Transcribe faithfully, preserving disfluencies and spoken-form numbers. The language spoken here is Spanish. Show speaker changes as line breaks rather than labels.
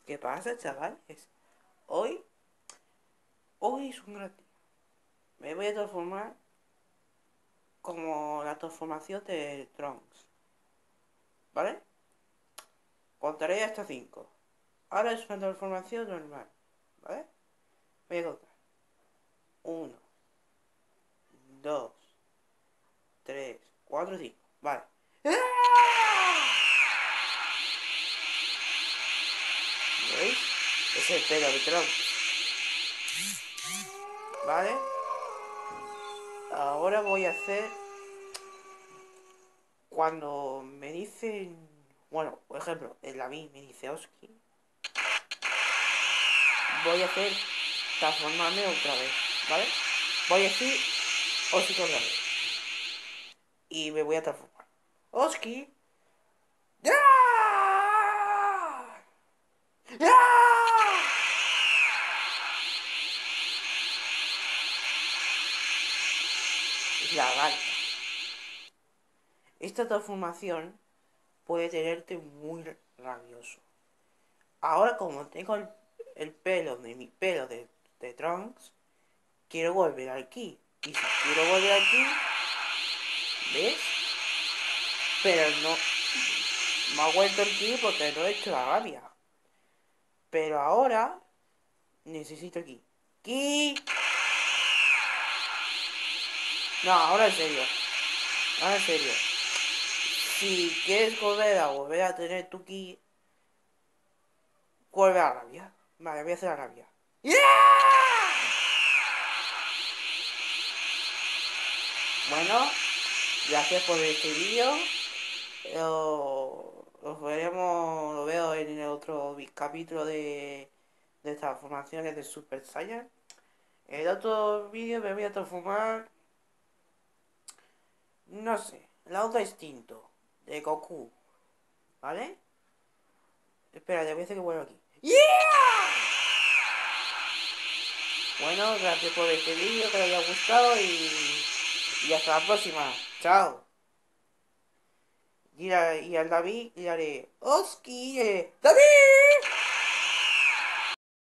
¿Qué pasa, chavales? Hoy, hoy es un gran día. Me voy a transformar como la transformación de Trunks, ¿vale? Contaré hasta cinco. Ahora es una transformación normal, ¿vale? Voy a contar. Uno, dos, tres, cuatro, cinco. Vale. ¿Veis? Es el pelo de Trunks, ¿vale? Ahora voy a hacer cuando me dicen, bueno, por ejemplo, el a mí me dice Oski, voy a hacer transformarme otra vez, ¿vale? Voy a decir Oski otra vez y me voy a transformar. Oski, ¡ya! ¡Ya! Es la garganta. Esta transformación puede tenerte muy rabioso. Ahora como tengo el, el pelo de mi pelo de, de Trunks, quiero volver aquí. Y si quiero volver aquí, ¿ves? Pero no me ha vuelto el ki porque no he hecho la rabia. Pero ahora necesito el ki. ¡Ki! No, ahora en serio. Ahora en serio. Si quieres volver a volver a tener tu ki, vuelve a la rabia. Vale, voy a hacer la rabia. ¡Yeah! Bueno, gracias por este vídeo. Lo, lo veremos, lo veo en el otro capítulo de, de estas transformaciones de Super Saiyan. En el otro vídeo me voy a transformar, no sé, la otra instinto de Goku, ¿vale? Espera, voy a hacer que vuelva aquí. ¡Yeah! Bueno, gracias por este vídeo, que les haya gustado y, y hasta la próxima. Chao. Y, a, y al David le haré Oski, ¡David!